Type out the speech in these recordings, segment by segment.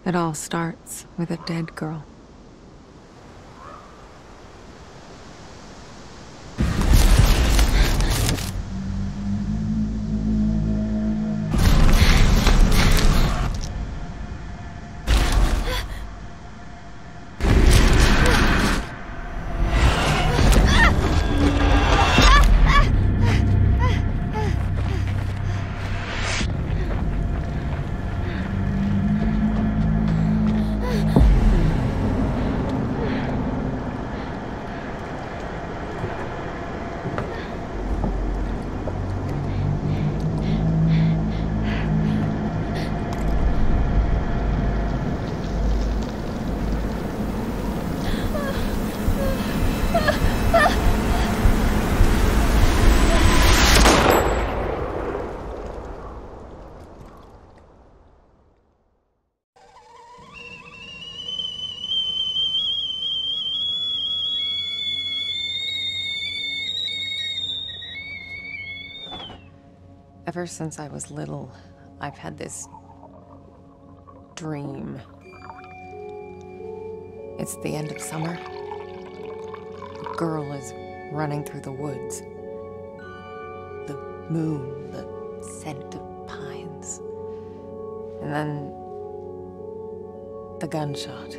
It all starts with a dead girl. Ever since I was little, I've had this dream. It's the end of summer. A girl is running through the woods. The moon, the scent of pines. And then the gunshot.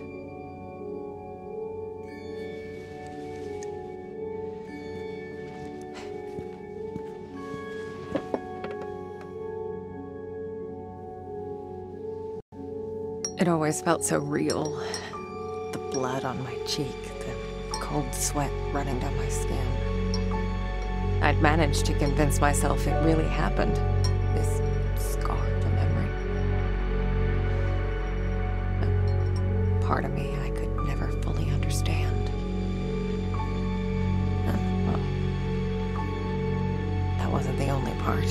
It always felt so real. The blood on my cheek, the cold sweat running down my skin. I'd managed to convince myself it really happened. This scarred a memory. But part of me I could never fully understand. Well, that wasn't the only part.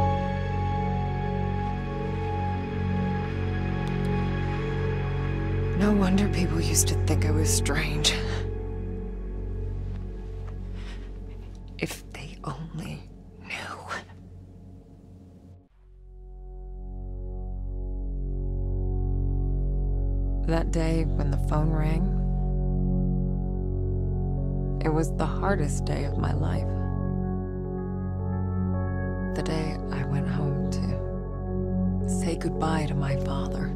No wonder people used to think I was strange. If they only knew. That day when the phone rang, it was the hardest day of my life. The day I went home to say goodbye to my father.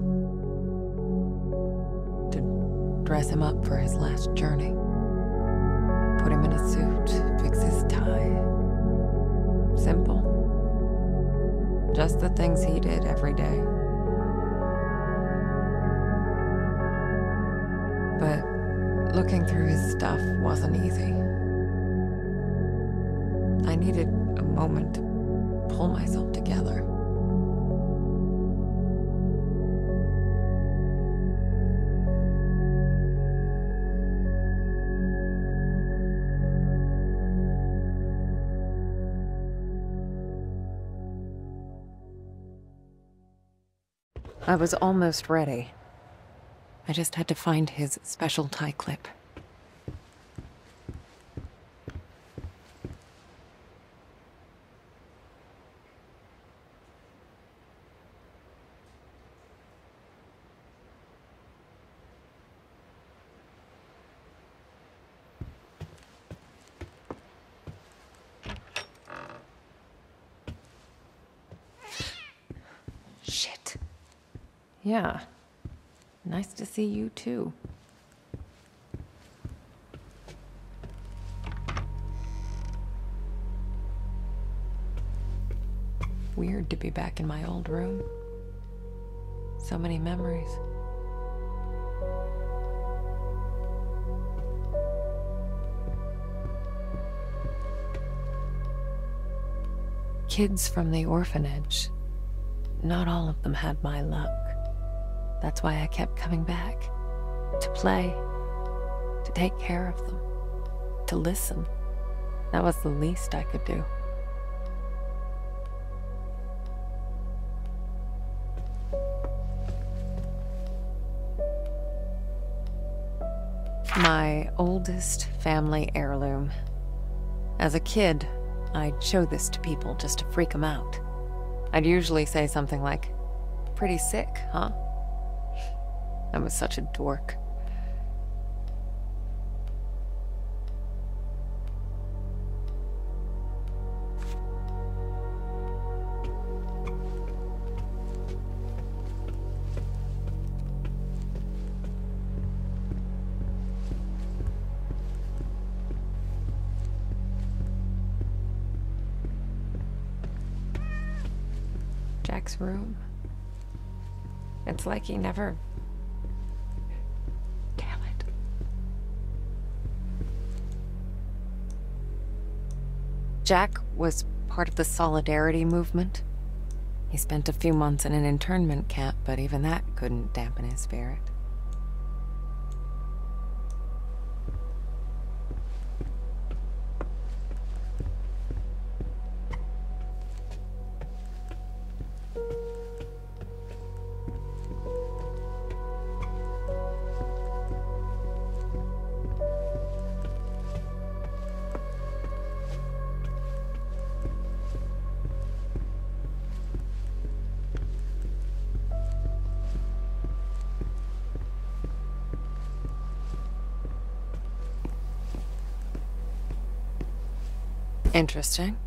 Dress him up for his last journey. Put him in a suit, fix his tie. Simple. Just the things he did every day. But looking through his stuff wasn't easy. I needed a moment to pull myself together. I was almost ready. I just had to find his special tie clip. Shit. Yeah. Nice to see you, too. Weird to be back in my old room. So many memories. Kids from the orphanage. Not all of them had my luck. That's why I kept coming back. To play. To take care of them. To listen. That was the least I could do. My oldest family heirloom. As a kid, I'd show this to people just to freak them out. I'd usually say something like, "Pretty sick, huh?" I was such a dork. Jack's room. It's like he never... Damn it. Jack was part of the Solidarity movement. He spent a few months in an internment camp, but even that couldn't dampen his spirit. Interesting.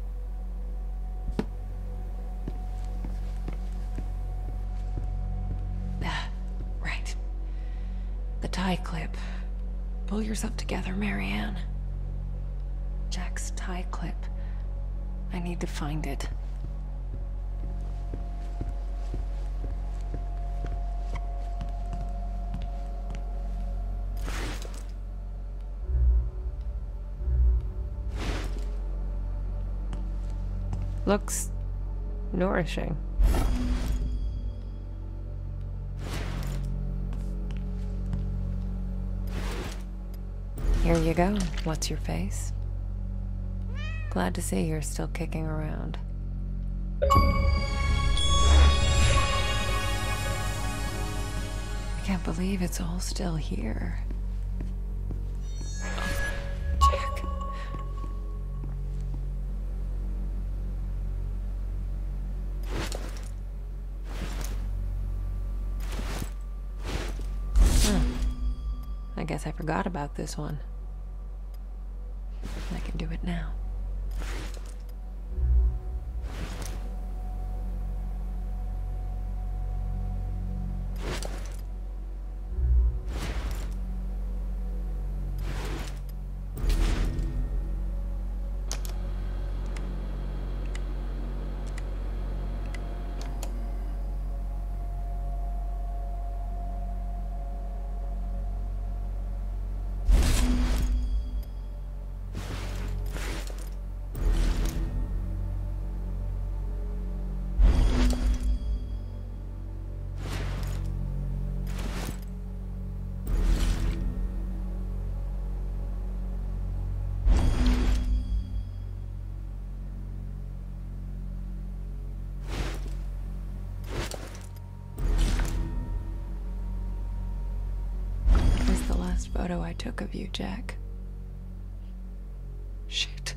Right. The tie clip. Pull yourself together, Marianne. Jack's tie clip. I need to find it. Looks nourishing. Here you go. What's your face? Glad to see you're still kicking around. I can't believe it's all still here. Jack. I guess I forgot about this one. I can do it now. Photo I took of you, Jack. Shit.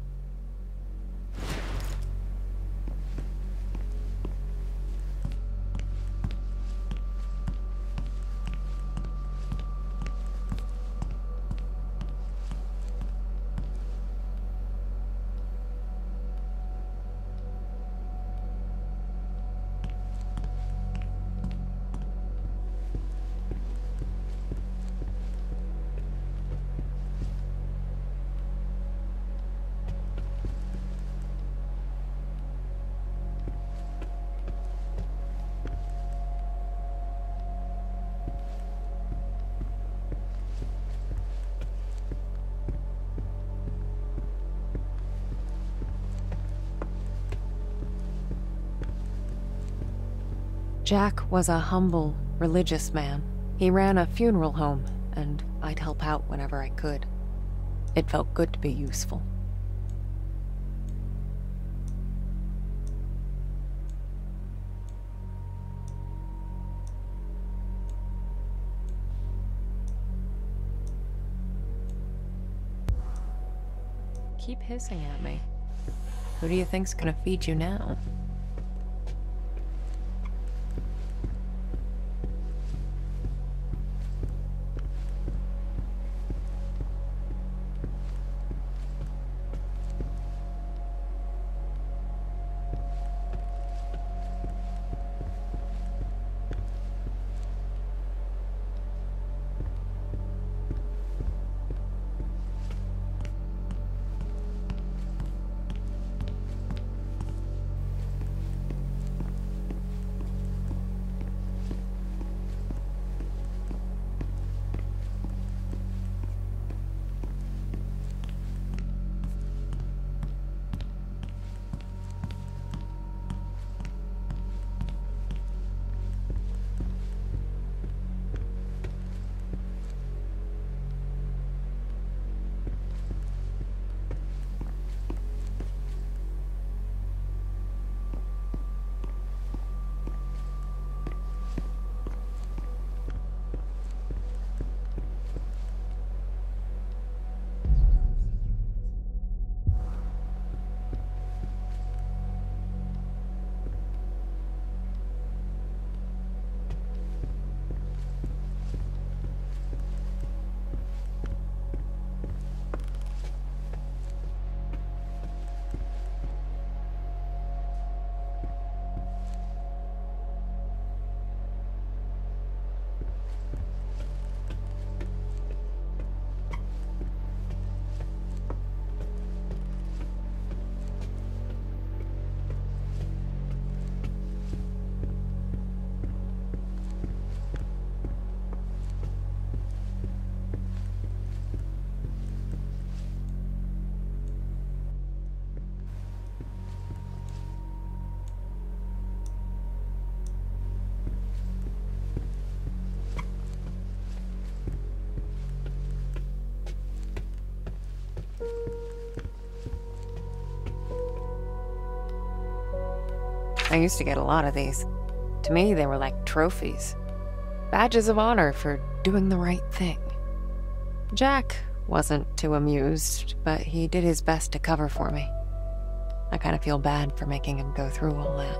Jack was a humble, religious man. He ran a funeral home, and I'd help out whenever I could. It felt good to be useful. Keep hissing at me. Who do you think's gonna feed you now? I used to get a lot of these. To me, they were like trophies. Badges of honor for doing the right thing. Jack wasn't too amused, but he did his best to cover for me. I kind of feel bad for making him go through all that.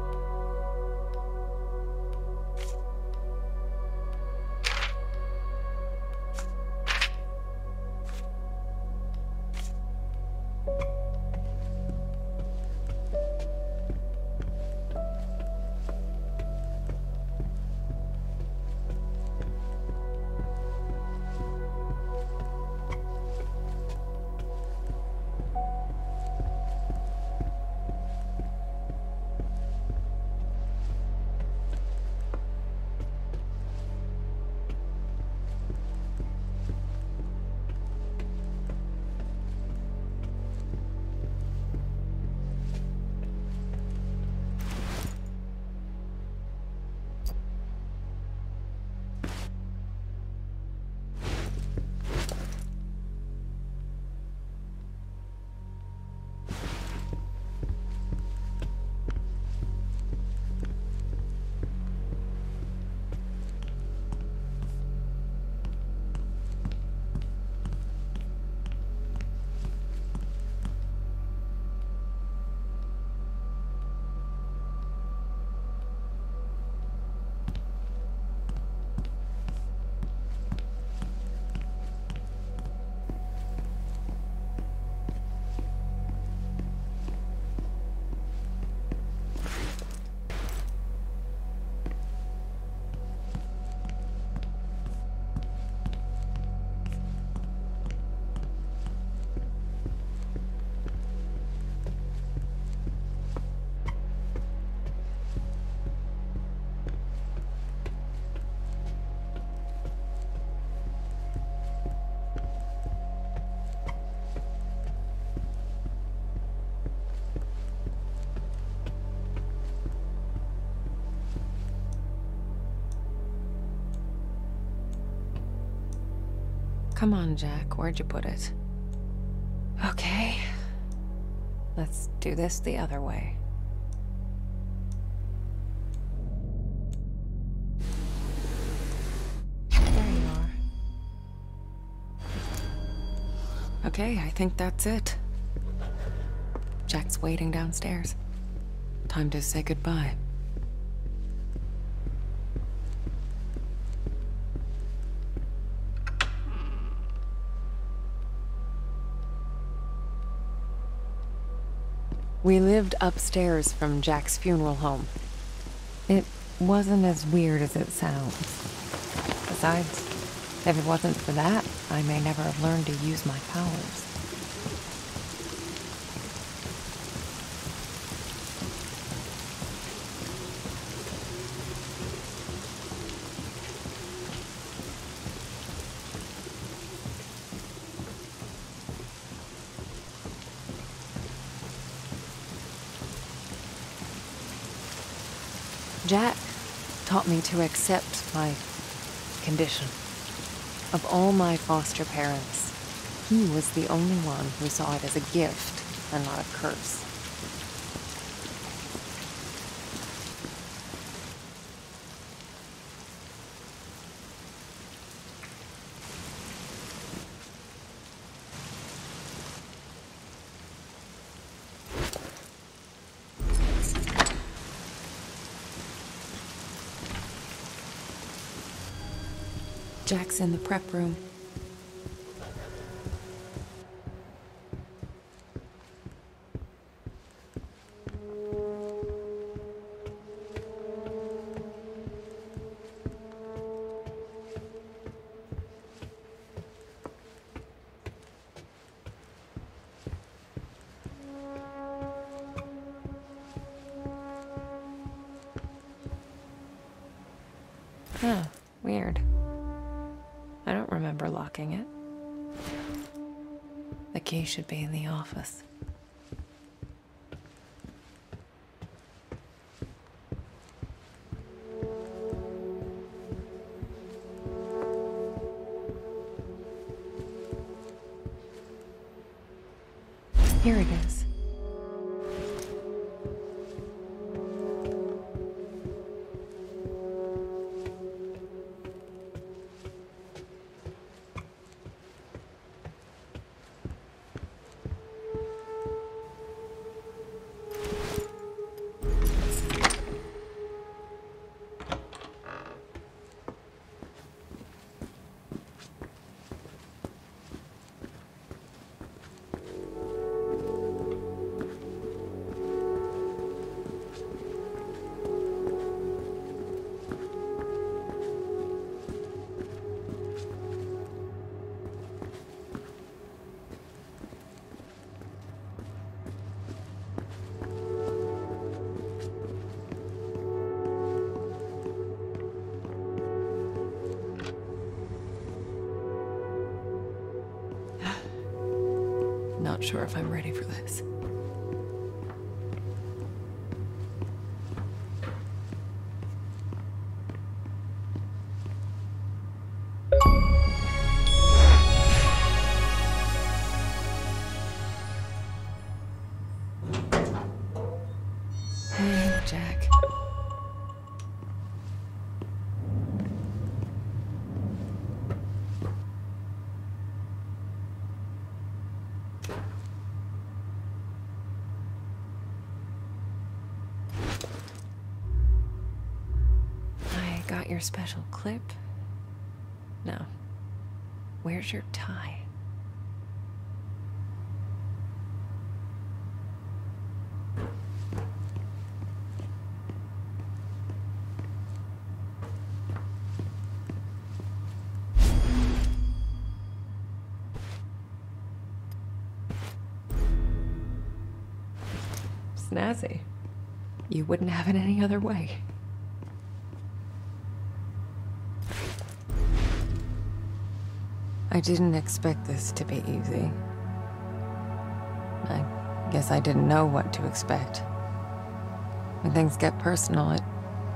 Come on, Jack, where'd you put it? Okay. Let's do this the other way. There you are. Okay, I think that's it. Jack's waiting downstairs. Time to say goodbye. We lived upstairs from Jack's funeral home. It wasn't as weird as it sounds. Besides, if it wasn't for that, I may never have learned to use my powers. Jack taught me to accept my condition. Of all my foster parents, he was the only one who saw it as a gift and not a curse. Jack's in the prep room. Huh, weird. I don't remember locking it. The key should be in the office. Here it is. not sure if I'm ready for this. Hey, Jack. Got your special clip? No. Where's your tie? Snazzy. You wouldn't have it any other way. I didn't expect this to be easy. I guess I didn't know what to expect. When things get personal, it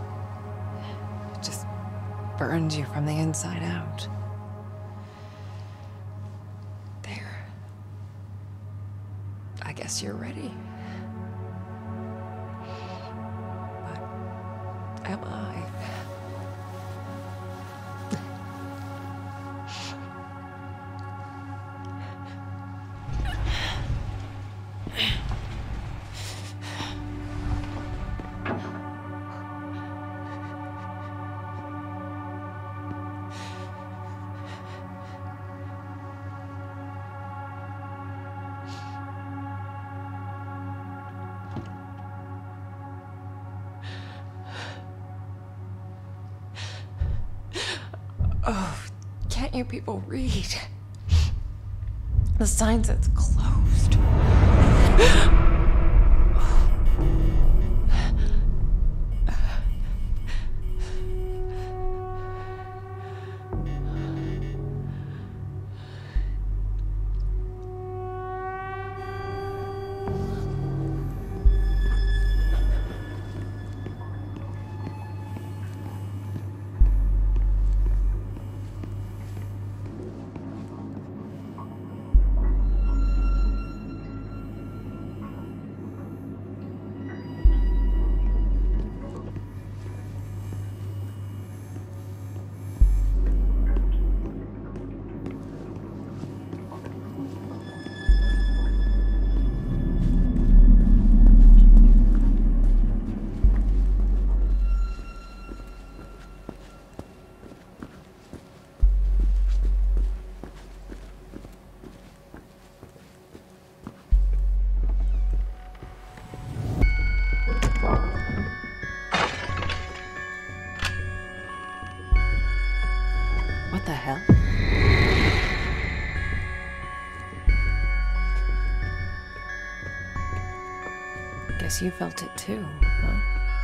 just burns you from the inside out. There. I guess you're ready. But am I? Oh, can't you people read? The sign says closed. What the hell? Guess you felt it too, huh?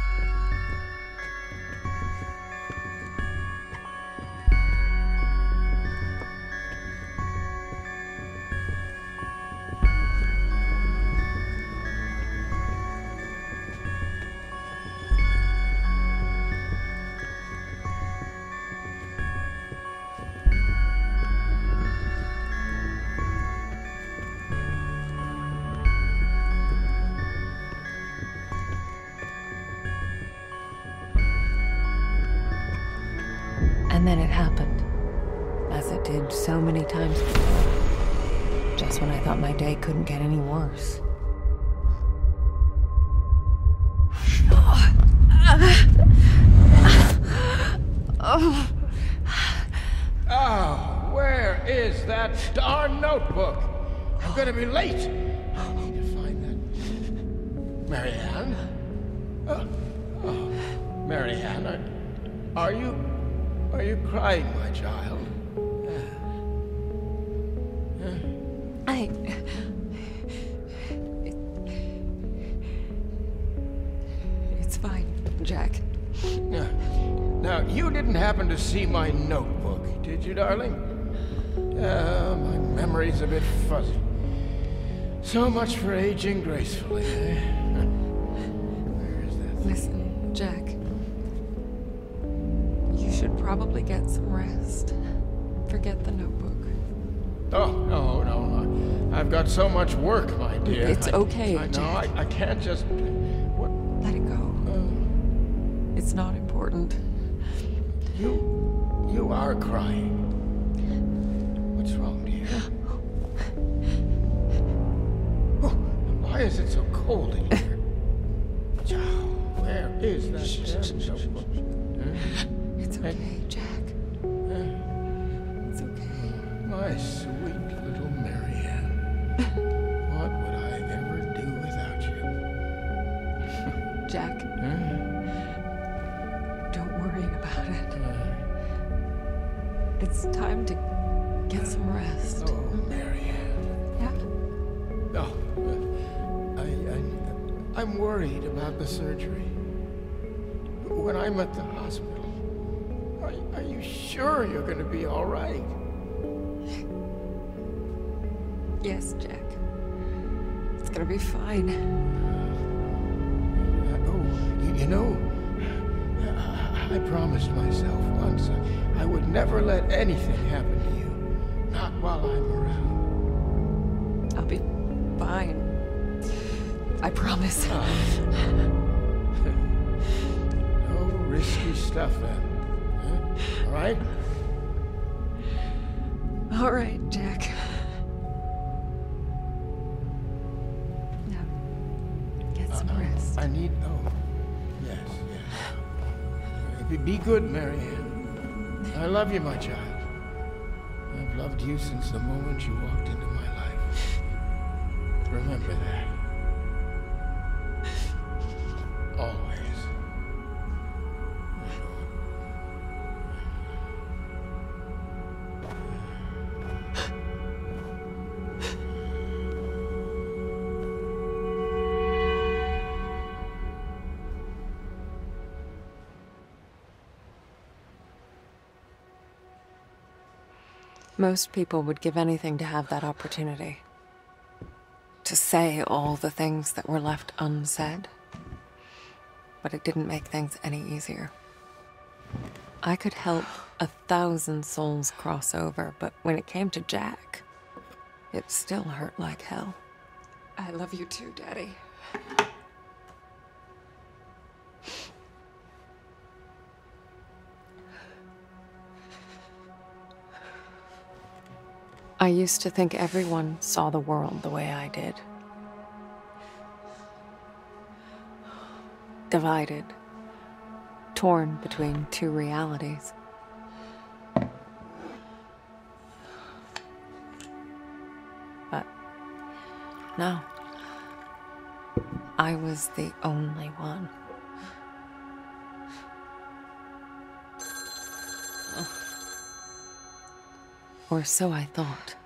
And then it happened, as it did so many times before, just when I thought my day couldn't get any worse. Oh, where is that darn notebook? I'm gonna be late. I need to find that. Marianne? Marianne, are you crying, my child? It's fine, Jack. Now, you didn't happen to see my notebook, did you, darling? My memory's a bit fuzzy. So much for aging gracefully, eh? Where is that thing? Listen, Jack. You should probably get some rest. Forget the notebook. Oh, no. I've got so much work, my dear. It's okay, I know, Jack. I can't just... What? Let it go. It's not important. You are crying. What's wrong, dear? Oh, why is it so cold in here? Where is that notebook? It's okay, Jack. It's okay. My sweet little Marianne. What would I ever do without you? Jack, don't worry about it. It's time to get some rest. Oh, Marianne. Yeah? Oh, I'm worried about the surgery. When I'm at the hospital, are you sure you're going to be all right? Yes, Jack. It's gonna be fine. You know, I promised myself once I would never let anything happen to you. Not while I'm around. I'll be fine. I promise. No risky stuff then. Huh? All right? All right, Jack. Now, get some rest. I need... Oh, yes. Be good, Marianne. I love you, my child. I've loved you since the moment you walked into my life. Remember that. Always. Most people would give anything to have that opportunity. To say all the things that were left unsaid. But it didn't make things any easier. I could help 1,000 souls cross over, but when it came to Jack, it still hurt like hell. I love you too, Daddy. I used to think everyone saw the world the way I did. Divided. Torn between two realities. But no. I was the only one. Or so I thought.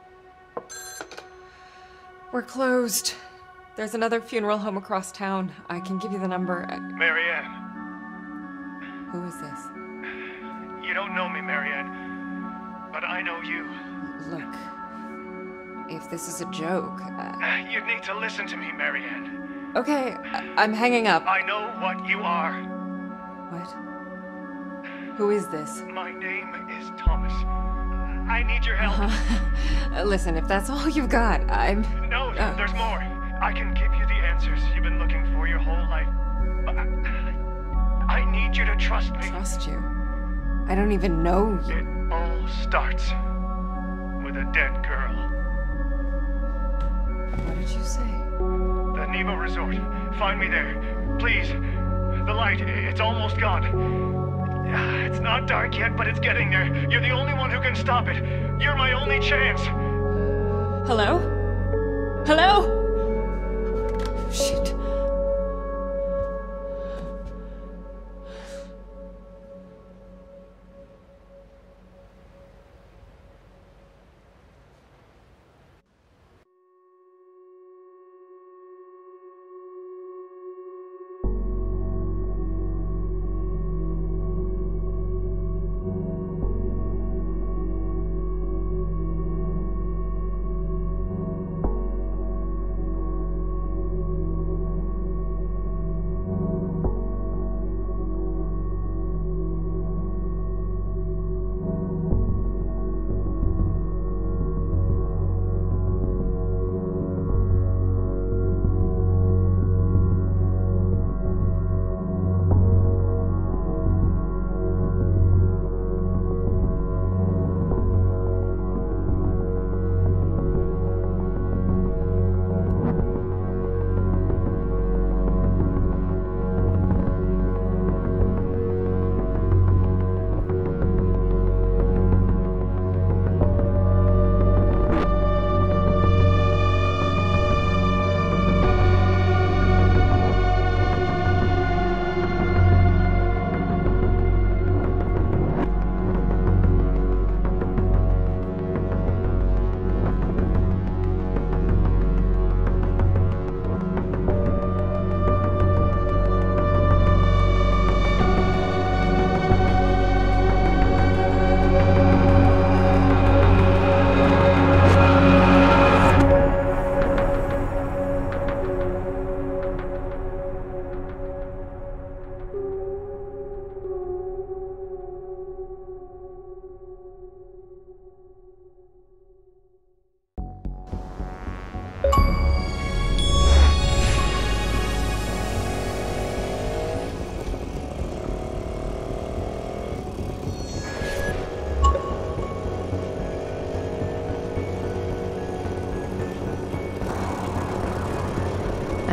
We're closed. There's another funeral home across town. I can give you the number. Marianne. Who is this? You don't know me, Marianne. But I know you. Look, if this is a joke... You need to listen to me, Marianne. Okay, I'm hanging up. I know what you are. What? Who is this? My name is Thomas. I need your help. Listen, if that's all you've got, I'm... No, there's more. I can give you the answers you've been looking for your whole life. But I need you to trust me. Trust you? I don't even know you. It all starts with a dead girl. What did you say? The Nemo Resort. Find me there. Please. The light, it's almost gone. It's not dark yet, but it's getting there. You're the only one who can stop it. You're my only chance. Hello? Hello? Shit.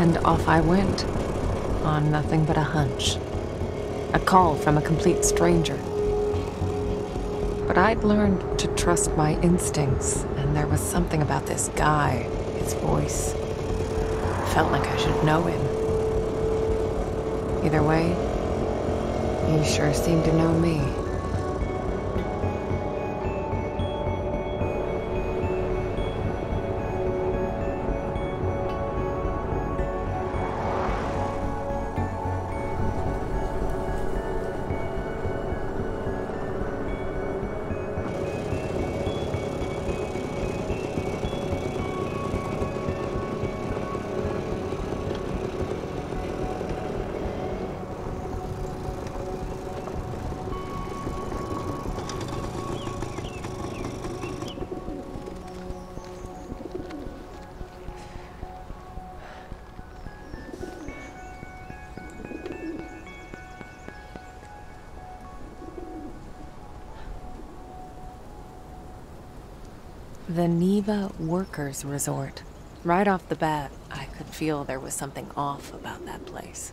And off I went, on nothing but a hunch. A call from a complete stranger. But I'd learned to trust my instincts, and there was something about this guy, his voice. Felt like I should know him. Either way, he sure seemed to know me. The Neva Workers Resort. Right off the bat, I could feel there was something off about that place.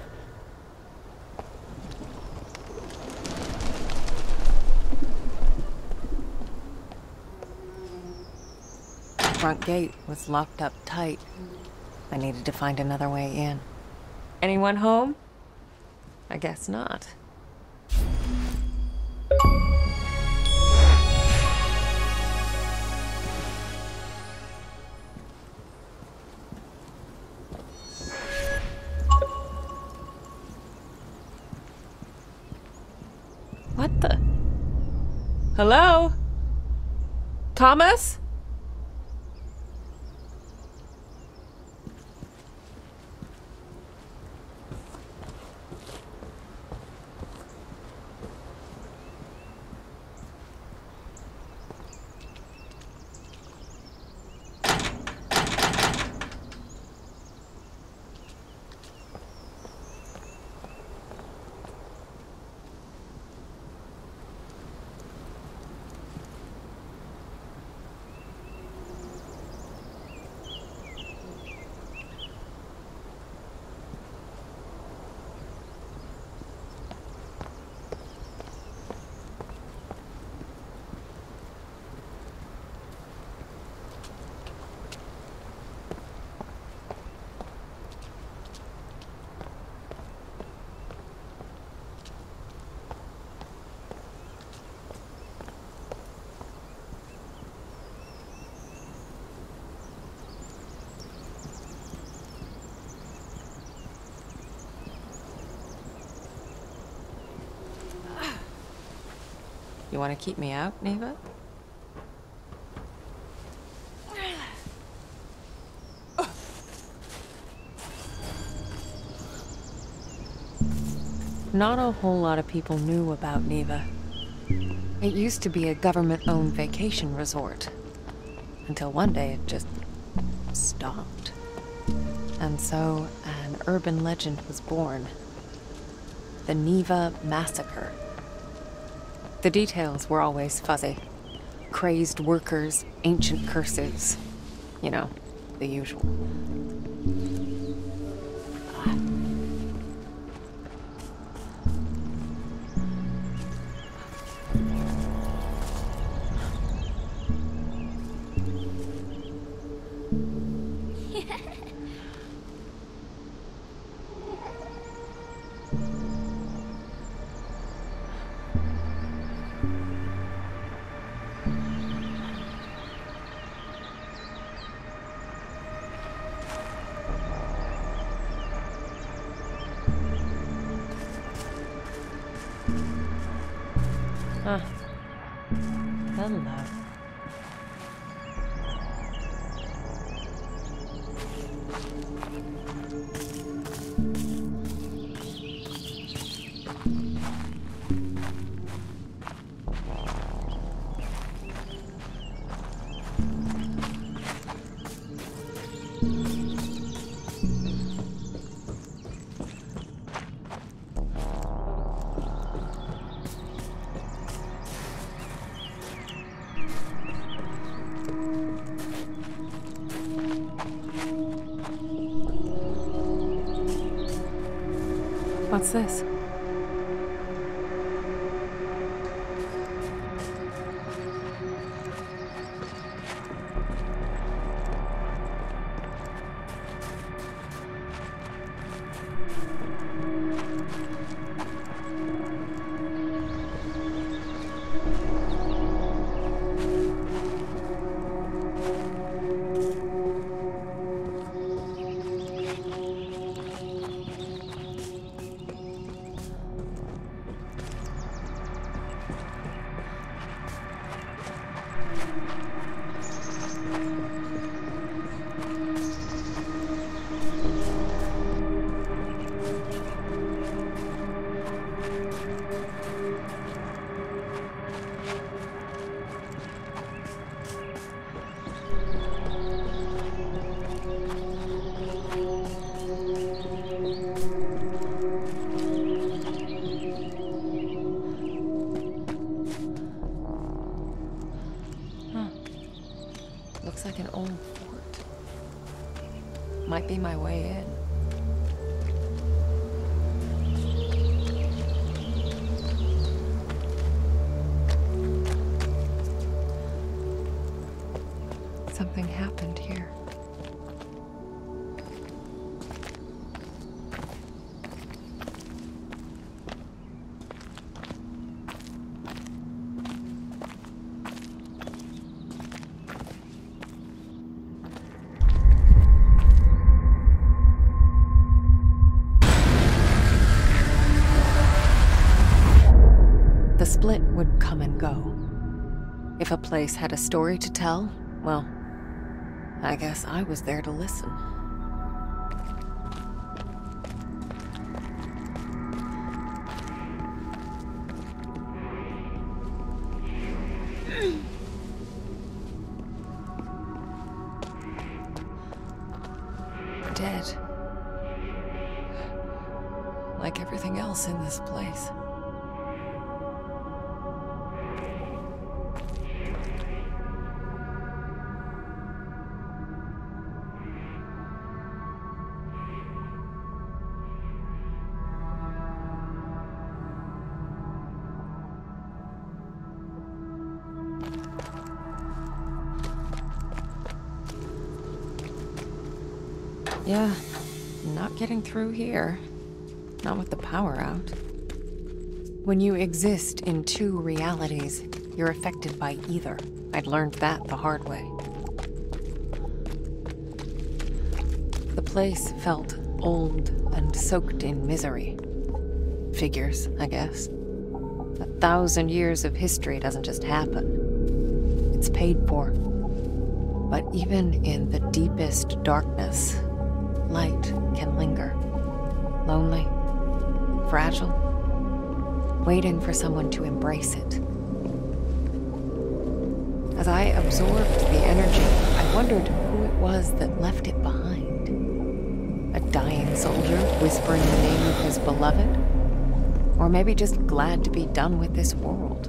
The front gate was locked up tight. I needed to find another way in. Anyone home? I guess not. What the? Hello? Thomas? You want to keep me out, Neva? Not a whole lot of people knew about Neva. It used to be a government-owned vacation resort. Until one day it just stopped. And so an urban legend was born. The Neva Massacre. The details were always fuzzy. Crazed workers, ancient curses. You know, the usual. Hello. What's this? Looks like an old fort. Might be my way in. Something happened here. The split would come and go. If a place had a story to tell, well, I guess I was there to listen. Dead. Like everything else in this place. Yeah, not getting through here. Not with the power out. When you exist in two realities, you're affected by either. I'd learned that the hard way. The place felt old and soaked in misery. Figures, I guess. 1,000 years of history doesn't just happen. It's paid for. But even in the deepest darkness, light can linger. Lonely, fragile, waiting for someone to embrace it. As I absorbed the energy, I wondered who it was that left it behind. A dying soldier whispering the name of his beloved? Or maybe just glad to be done with this world.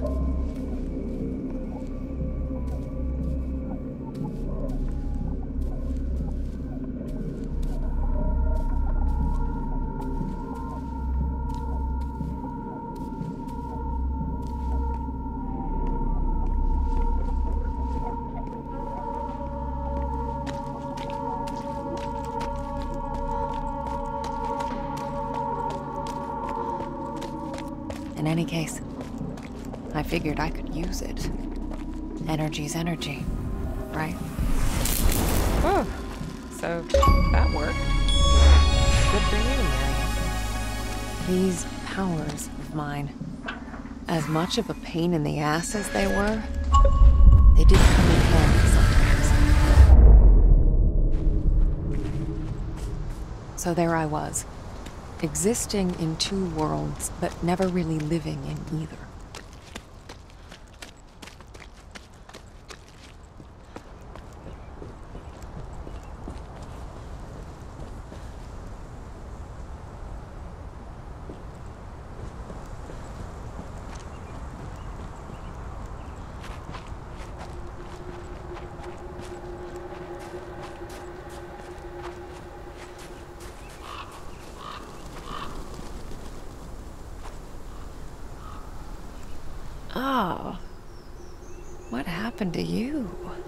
In any case, I figured I could use it. Energy's energy, right? Oh, so that worked. Good for you, Miriam. These powers of mine, as much of a pain in the ass as they were, they did come in handy sometimes. So there I was. Existing in two worlds, but never really living in either. What happened to you?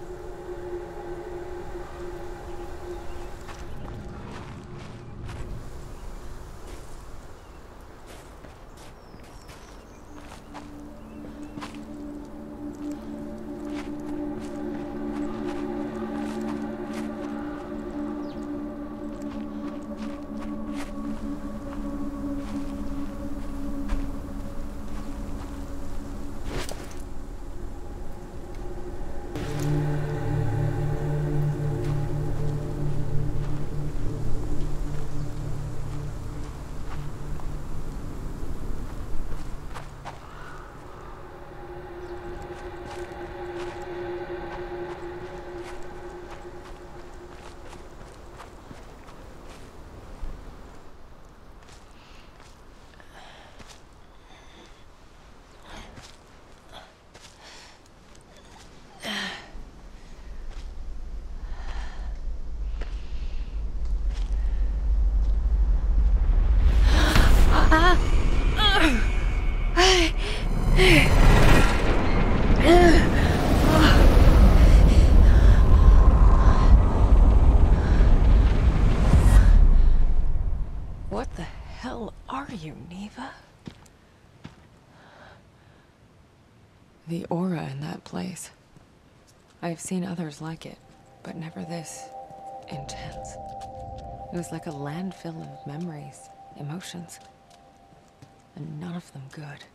What the hell are you, Neva? The aura in that place. I've seen others like it, but never this intense. It was like a landfill of memories, emotions, and none of them good.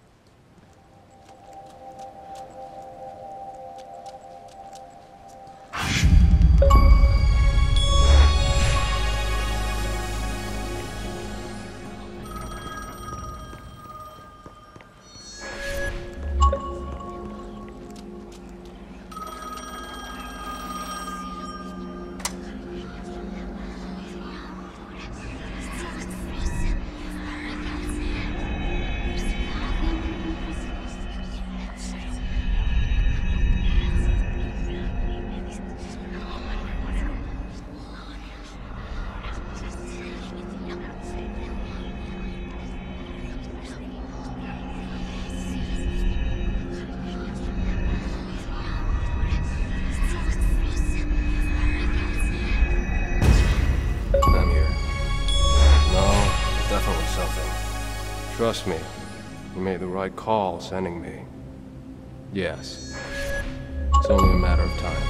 Trust me, you made the right call sending me. Yes. It's only a matter of time.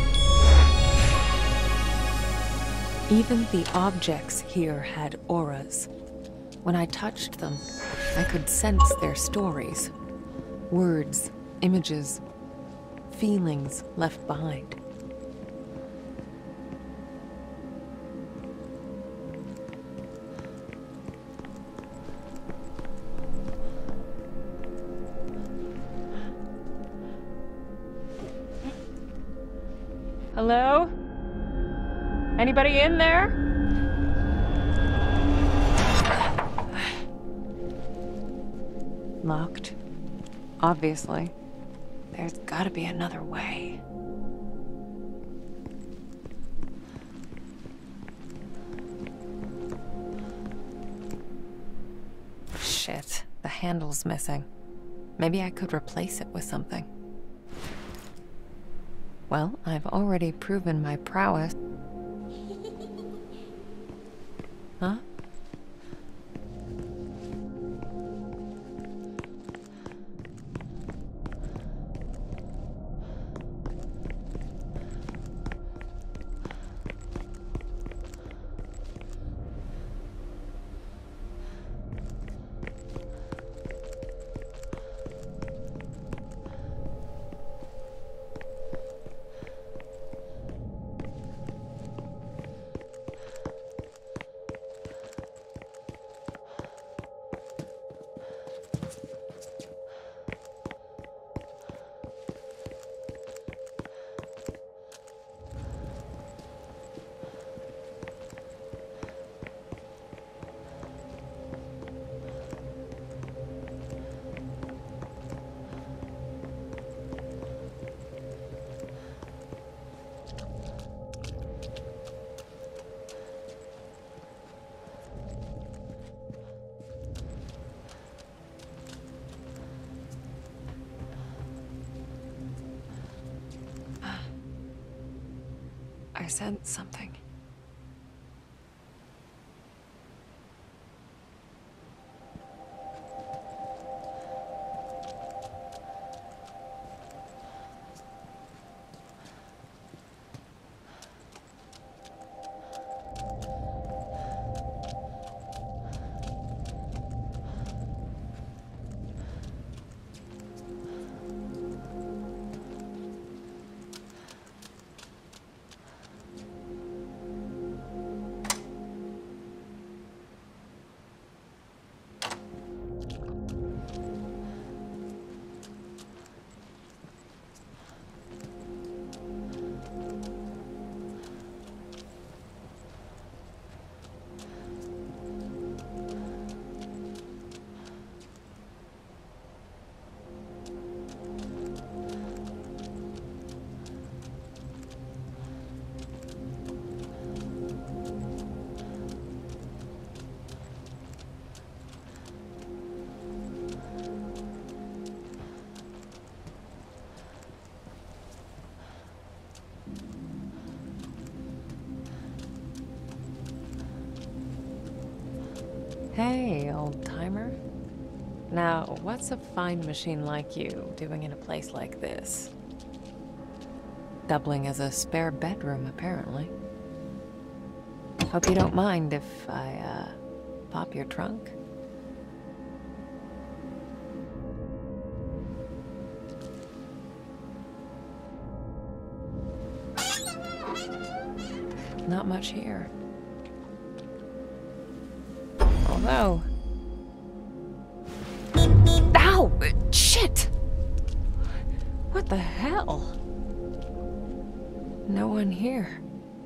Even the objects here had auras. When I touched them, I could sense their stories. Words, images, feelings left behind. Hello? Anybody in there? Locked. Obviously. There's gotta be another way. Shit, the handle's missing. Maybe I could replace it with something. Well, I've already proven my prowess. Huh? sense something. Hey, old-timer. Now, what's a fine machine like you doing in a place like this? Doubling as a spare bedroom, apparently. Hope you don't mind if I, pop your trunk? Not much here. Although... Ow! Shit! What the hell? No one here.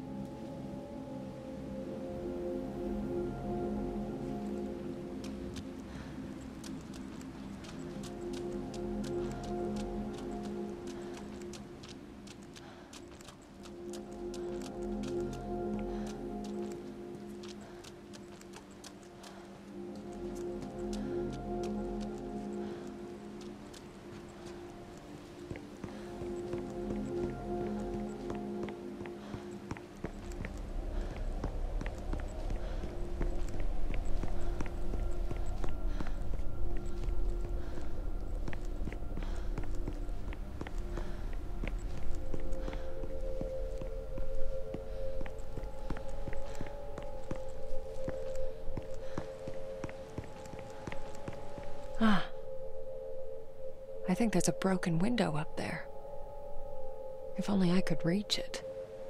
Ah. I think there's a broken window up there. If only I could reach it.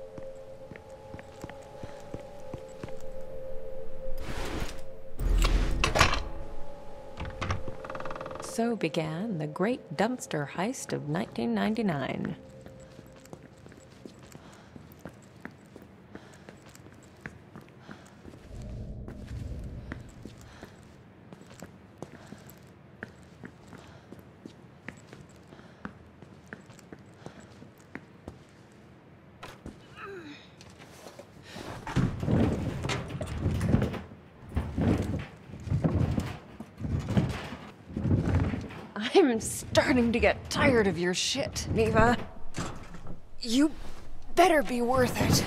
So began the great dumpster heist of 1999. I'm starting to get tired of your shit, Neva. You better be worth it.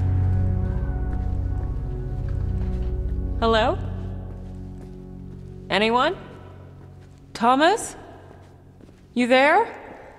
Hello? Anyone? Thomas? You there?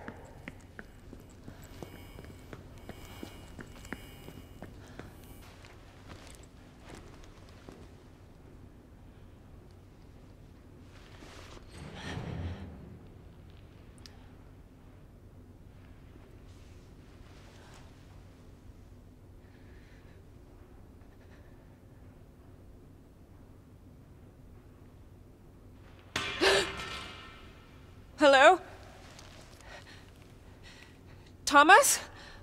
Hello? Thomas?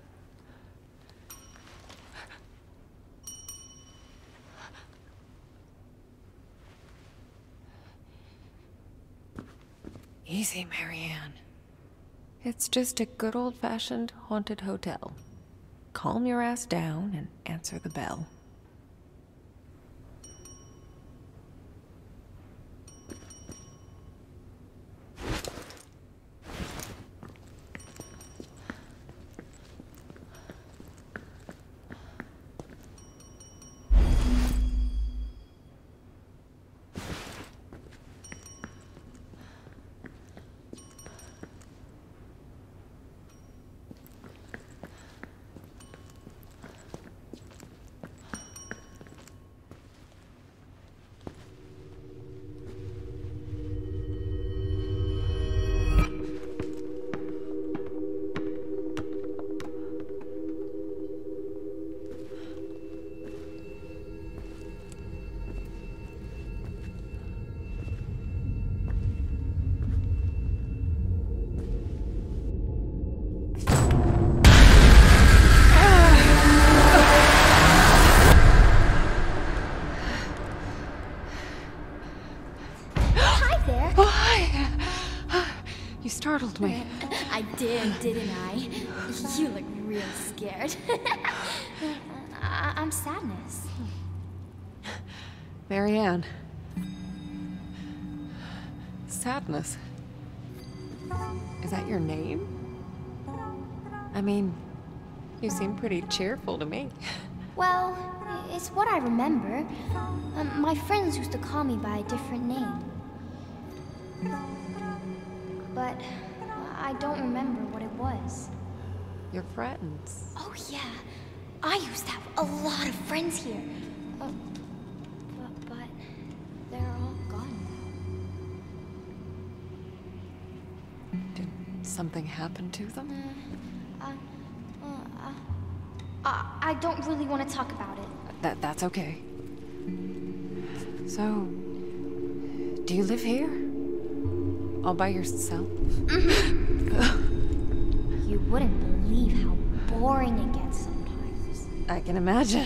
Easy, Marianne. It's just a good old-fashioned haunted hotel. Calm your ass down and answer the bell. Startled me. I did, didn't I? You look real scared. I'm Sadness. Marianne. Sadness. Is that your name? I mean, you seem pretty cheerful to me. Well, it's what I remember. My friends used to call me by a different name. But I don't remember what it was. Your friends? Oh yeah, I used to have a lot of friends here. But they're all gone now. Did something happen to them? I don't really want to talk about it. That's okay. So, do you live here? All by yourself? You wouldn't believe how boring it gets sometimes. I can imagine.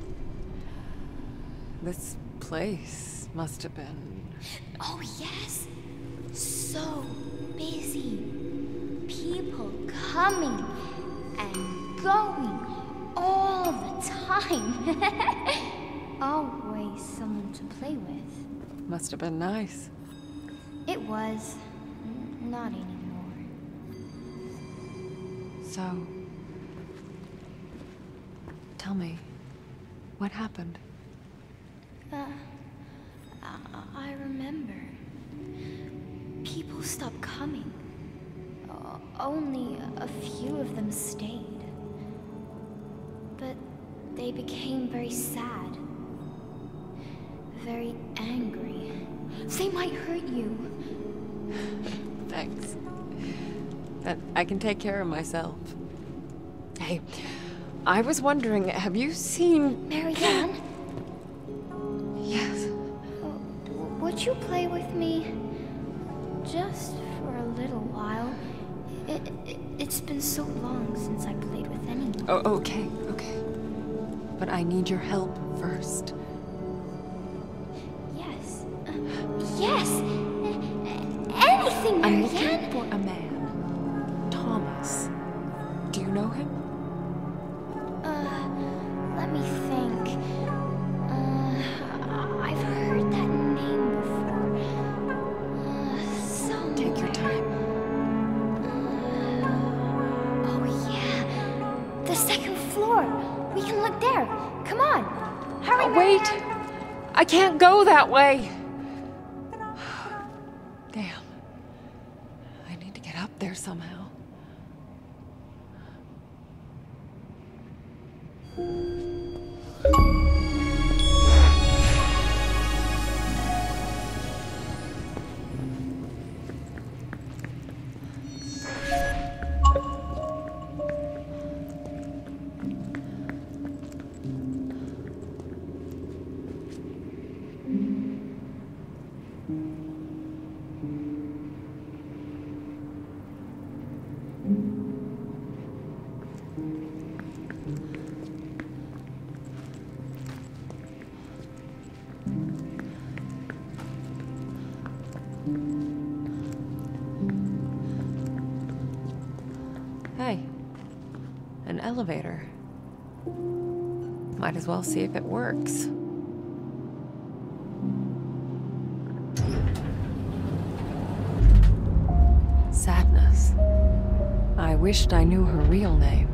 This place must have been... Oh yes, so busy. People coming and going all the time. Always someone to play with. Must have been nice. It was. Not anymore. So... tell me, what happened? I remember. People stopped coming. Only a few of them stayed. But they became very sad. Very angry. They might hurt you. Thanks. I can take care of myself. Hey, I was wondering, have you seen... Marianne? Yes. Would you play with me? Just for a little while. It's been so long since I played with anyone. Oh, okay. But I need your help first. Yes. Yes! Anything, I'm Marianne! looking for a man. Thomas. Do you know him? Let me think. I've heard that name before. Somewhere. Take your time. Oh yeah. The second floor. We can look there. Come on. Hurry, Wait! Marianne. I can't go that way! there somehow. Hey, an elevator. Might as well see if it works. Sadness. I wished I knew her real name.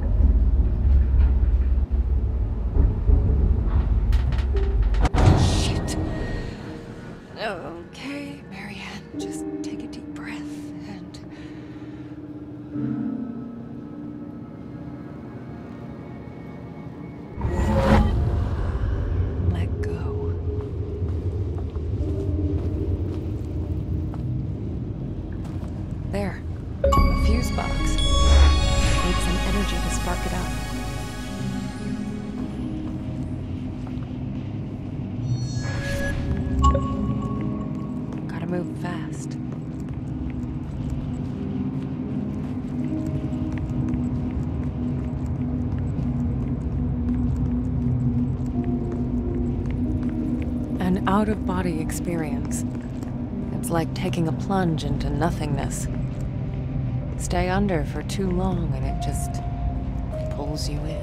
Shit. Okay, Marianne, just take a deep breath and... let go. There. A fuse box. Need some energy to spark it up. Gotta move fast. An out-of-body experience. It's like taking a plunge into nothingness. Stay under for too long and it just pulls you in.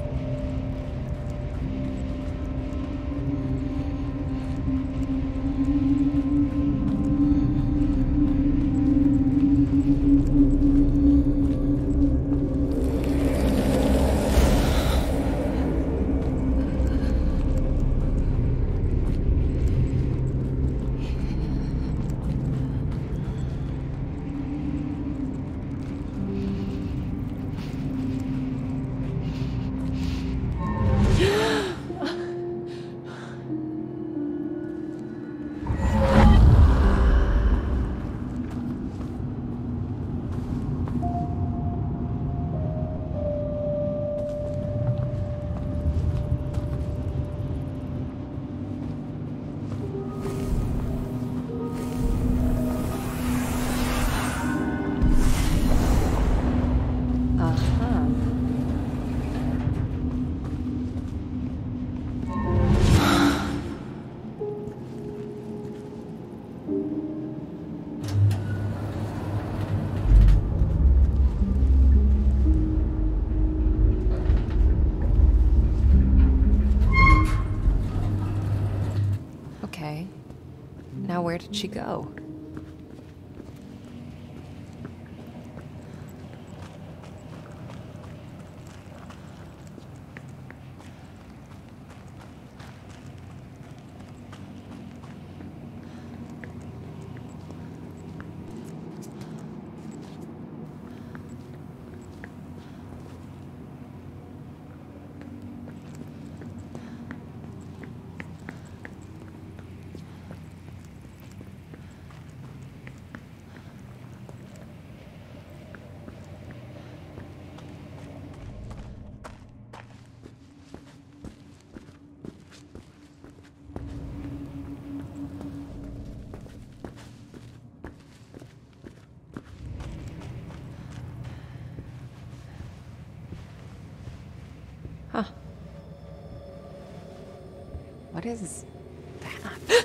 Okay. Now where did she go? Huh. What is that?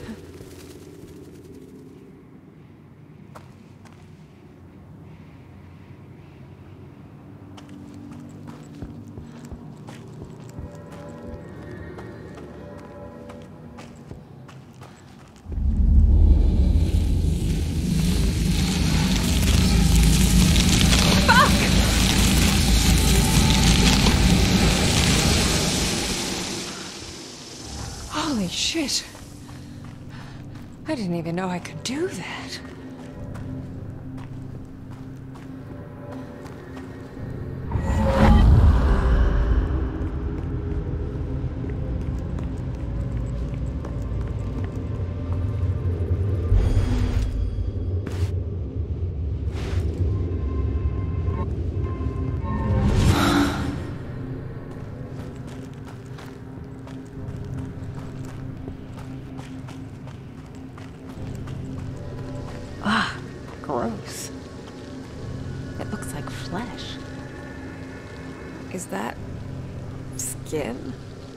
Holy shit. I didn't even know I could do that. Is that skin?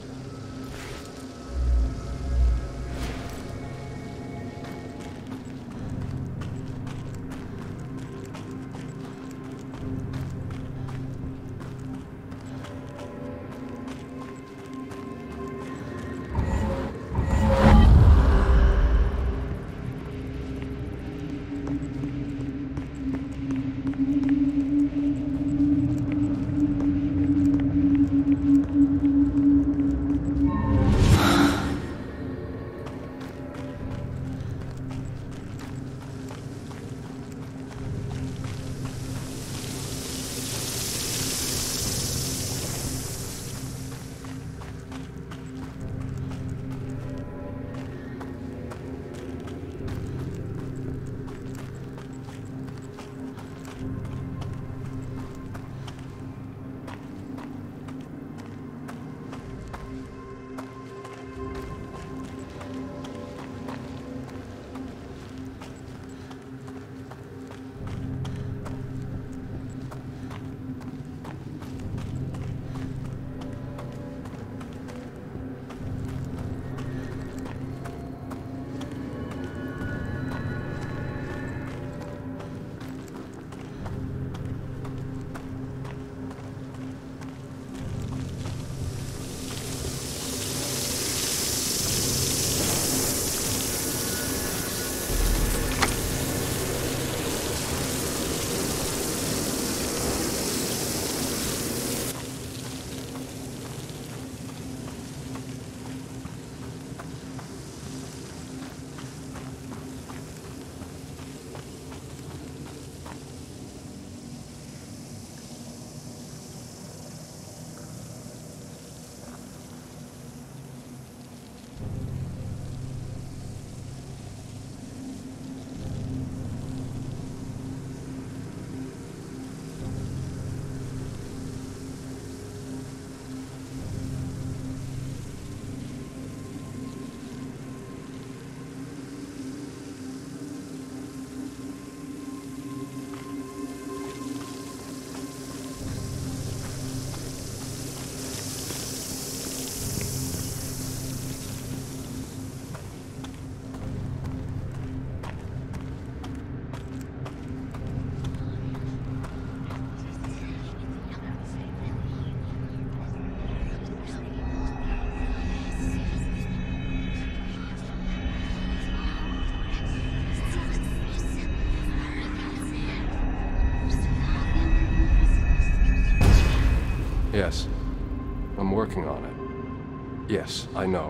Yes. I'm working on it. Yes, I know.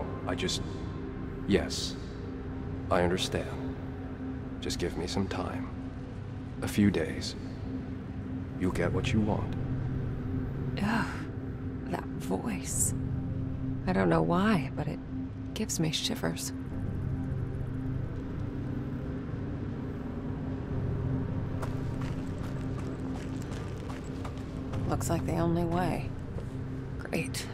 Yes. I understand. Just give me some time. A few days. You'll get what you want. Ugh, that voice. I don't know why, but it gives me shivers. Looks like the only way. Great.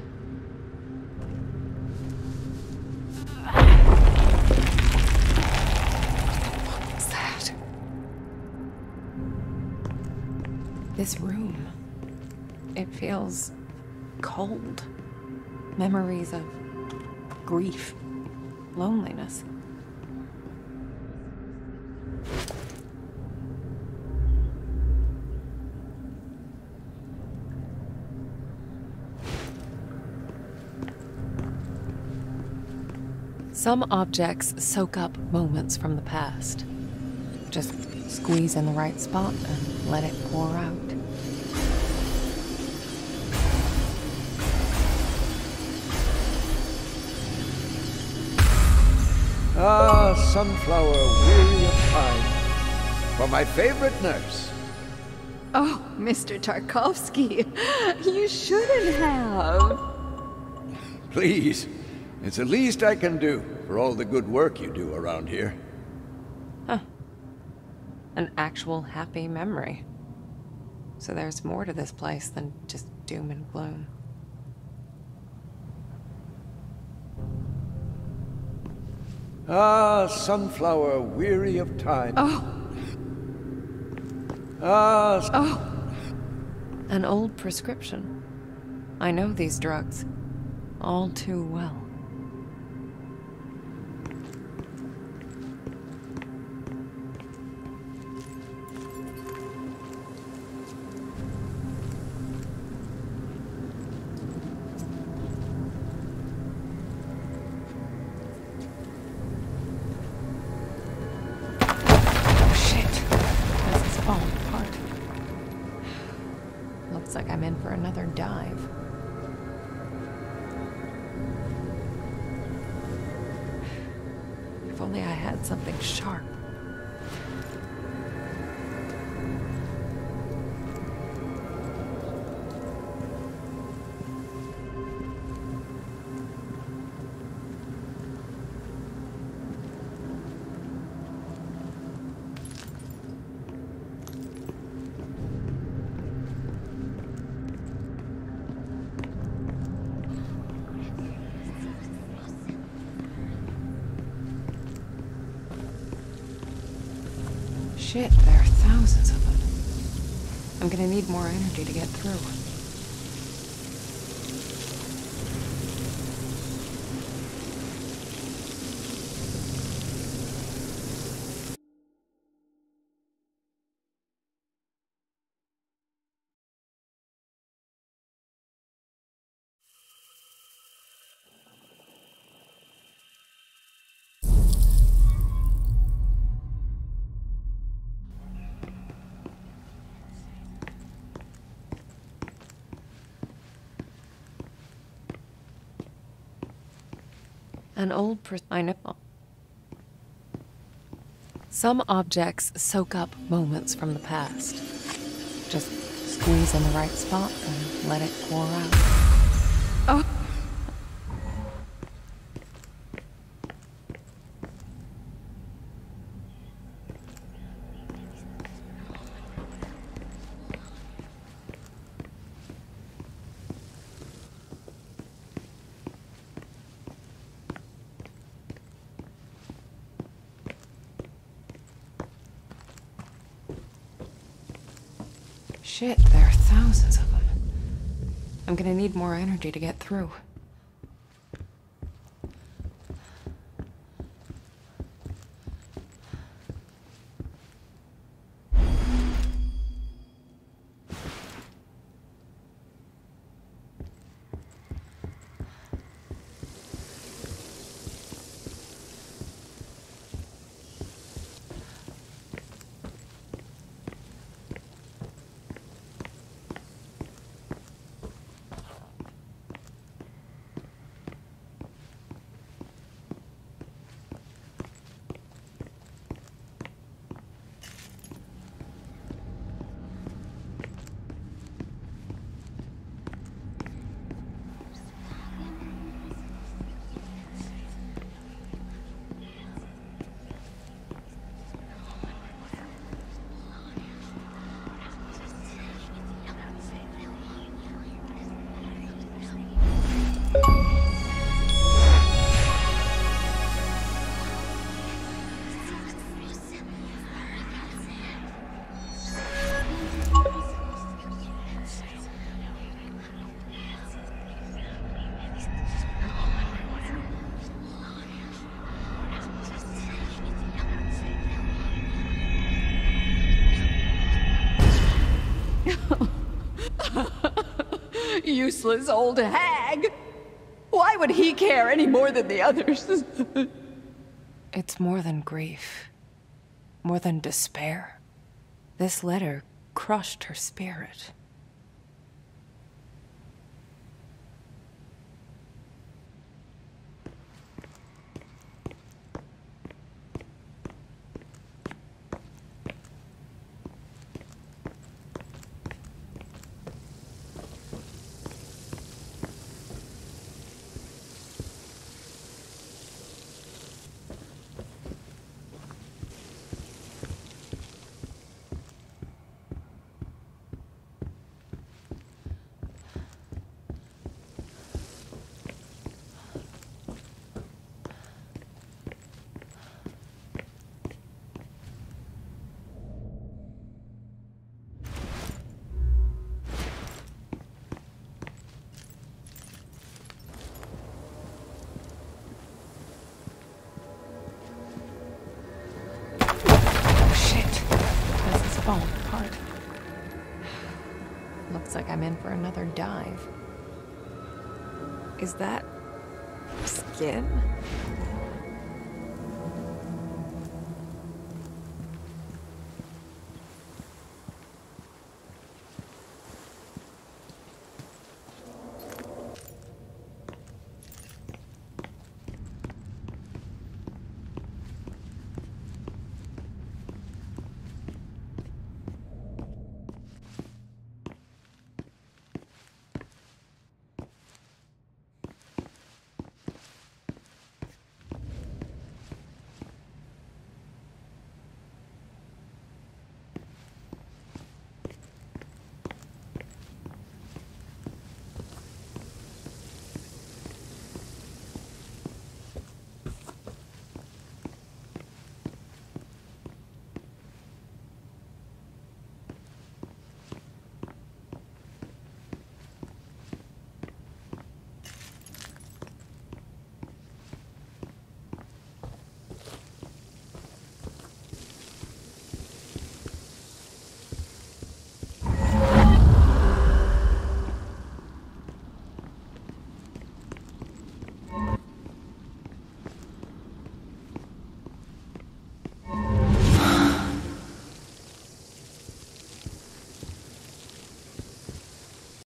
What was that? This room. It feels cold. Memories of grief, loneliness. Some objects soak up moments from the past. Just squeeze in the right spot and let it pour out. Ah, sunflower, weary of time. For my favorite nurse. Oh, Mr. Tarkovsky, you shouldn't have. Please, it's the least I can do for all the good work you do around here. Huh. An actual happy memory. So there's more to this place than just doom and gloom. Ah, sunflower, weary of time. Oh. Ah. Oh. An old prescription. I know these drugs all too well. Looks like I'm in for another dive. If only I had something sharp. Shit, there are thousands of them. I'm gonna need more energy to get through. An old I know. Some objects soak up moments from the past. Just squeeze in the right spot and let it pour out. Oh. Shit, there are thousands of them. I'm gonna need more energy to get through. Useless old hag! Why would he care any more than the others? It's more than grief. More than despair. This letter crushed her spirit. falling apart. Looks like I'm in for another dive. Is that skin?